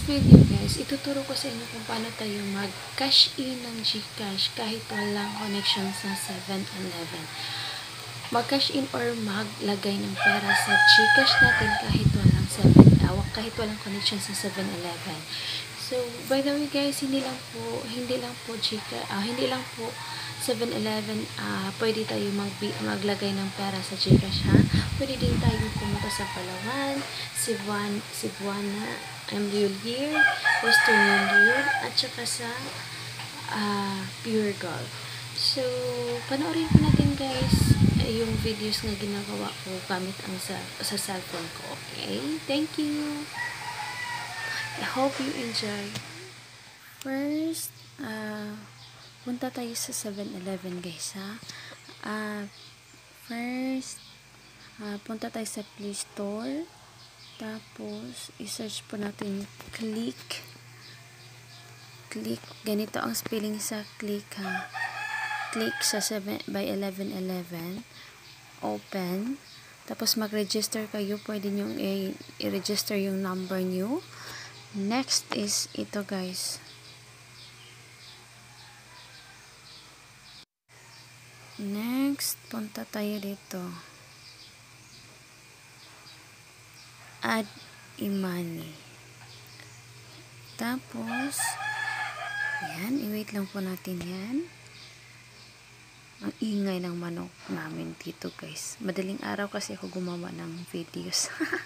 this video guys, ituturo ko sa inyo kung paano tayo mag-cash in ng GCash kahit walang connection sa 7-Eleven. Mag-cash in or maglagay ng pera sa GCash natin kahit walang connection sa 7-Eleven. So, by the way guys, hindi lang po 7-Eleven, pwede tayo maglagay ng pera sa GCash ha. Pwede din tayo pumunta sa Palawan, Cebuana, Ambulier, Western Union, at saka sa Pure Gold. So, panoorin po natin guys yung videos na ginagawa ko gamit ang sa cellphone ko. Okay? Thank you! I hope you enjoy. First, punta tayo sa 7-Eleven guys ha. First, punta tayo sa Play Store. Tapos, i-search po natin click. Ganito ang spelling sa click ha. Click sa 7-Eleven. Open. Tapos, mag-register kayo. Pwede nyo i-register yung number nyo. Next is ito guys. Next, punta tayo dito. Add e-money. Tapos, yan, i-wait lang po natin yan. Ang ingay ng manok namin dito guys. Madaling araw kasi ako gumawa ng videos.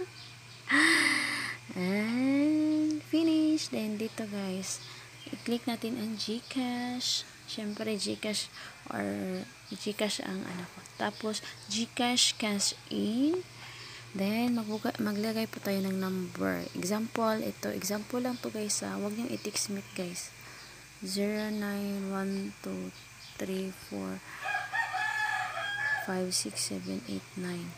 And, finish. Then, dito guys, i-click natin ang GCash. Siyempre, GCash ang ano ko. Tapos, GCash cash in. Then, maglagay po tayo ng number. Example, ito. Example lang to guys ha. Huwag niyong i-text meet guys. 091234567891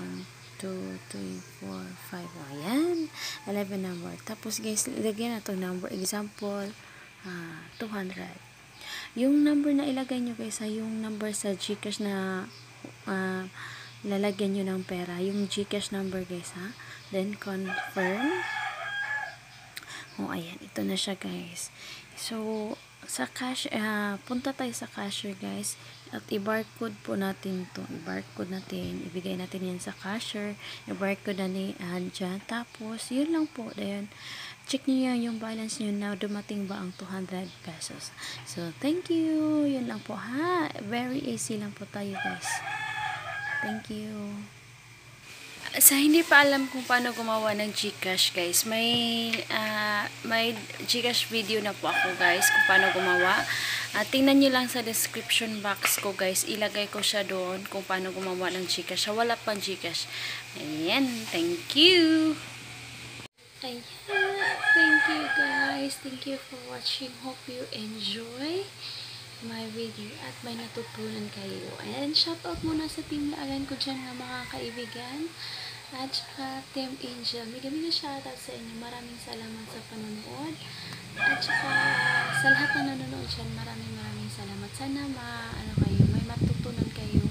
12345. Ayan. 11 number. Tapos guys, ilagyan na itong number. Example, 200. Yung number na ilagay nyo guys, yung number sa GCash na lalagyan nyo ng pera. Yung GCash number guys ha. Then, confirm. Ayan. Ito na siya guys. So, sa cash, punta tayo sa cashier guys. At i-barcode po natin to. I-barcode natin. Ibigay natin yan sa cashier. I-barcode na dyan. Tapos, yun lang po. Ayan. Check nyo yan yung balance nyo na dumating ba ang 200 pesos. So, thank you. Yun lang po ha. Very easy lang po tayo guys. Thank you. Sa hindi pa alam kung paano gumawa ng GCash guys, may GCash video na po ako guys kung paano gumawa. Tingnan nyo lang sa description box ko guys, ilagay ko siya doon kung paano gumawa ng GCash. Wala pang GCash. Ayan, thank you. Ayan, thank you guys. Thank you for watching. Hope you enjoy my video at may natutunan kayo. And shout out muna sa team Laalan ko dyan ng mga kaibigan. At saka Team Angel. Mega shout out sa inyo. Maraming salamat sa panonood. At saka sa lahat na nanonood dyan, maraming salamat. Sana may matutunan kayo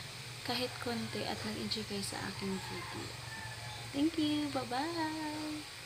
kahit konti at nag-enjoy kayo sa aking video. Thank you. Bye-bye.